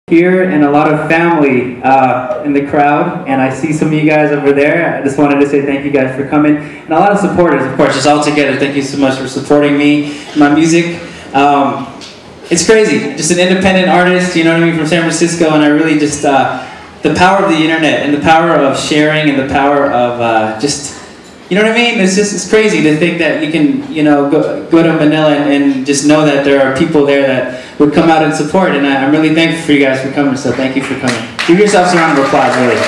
Here and a lot of family in the crowd, and I see some of you guys over there. I just wanted to say thank you guys for coming, and a lot of supporters, of course, just all together. Thank you so much for supporting me, my music. It's crazy, just an independent artist, you know what I mean, from San Francisco, and I really just, the power of the internet, and the power of sharing, and the power of just, you know what I mean? It's crazy to think that you can, you know, go to Manila and just know that there are people there that would come out and support, and I'm really thankful for you guys for coming, so thank you for coming. Give yourselves a round of applause, really.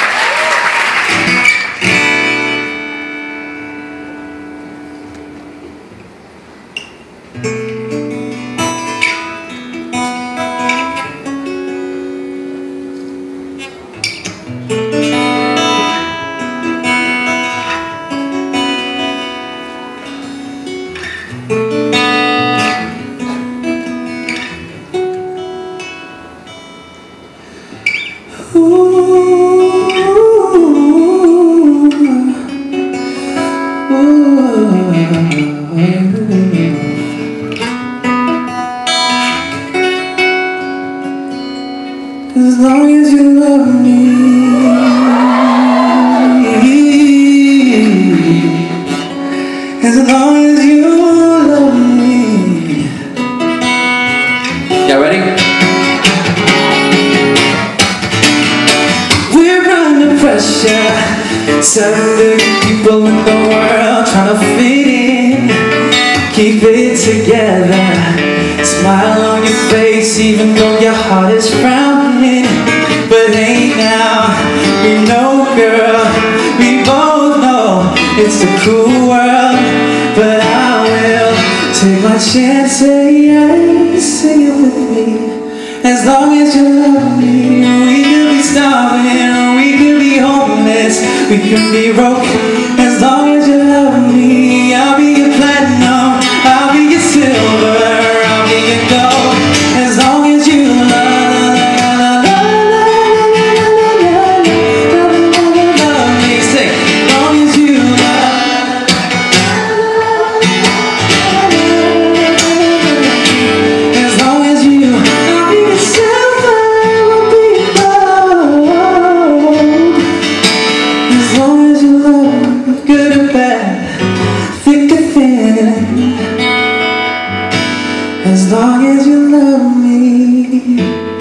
As long as you love me, as long as you love me. Y'all ready? We're under pressure, 7 billion people in the world trying to fit in, keep it together. Smile on your face even though your heart is frowning. But hey now, we know girl, we both know it's a cruel world. But I will take my chance, say yes, sing it with me. As long as you love me, we could be starving, we could be homeless, we could be broke. As long as you love me, I'll be your platinum, I'll be your silver, I'll be your gold. As long as you love me, sing. As long as you love, as long as you, I'll be your silver, I'll be your gold. As long as you love me, good or bad, thick or thin. As long as you love me.